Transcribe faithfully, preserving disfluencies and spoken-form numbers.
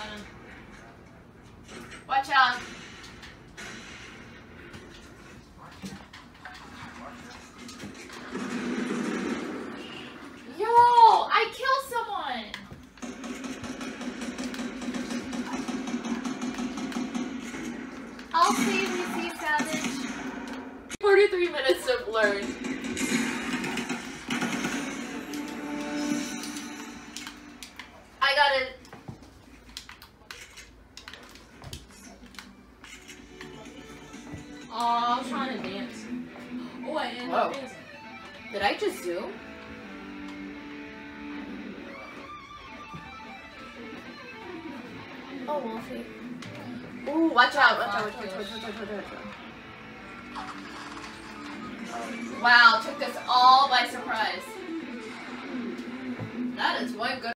Watch out. Yo, I killed someone. I'll save you, Sea Savage. forty-three minutes of learn. I got it. Oh, I was trying to dance. Oh, I ended up dancing. Did I just zoom? Oh, Wolfie. Ooh, watch out, watch out, watch out, watch out, watch out, watch out. Wow, took us all by surprise. That is one good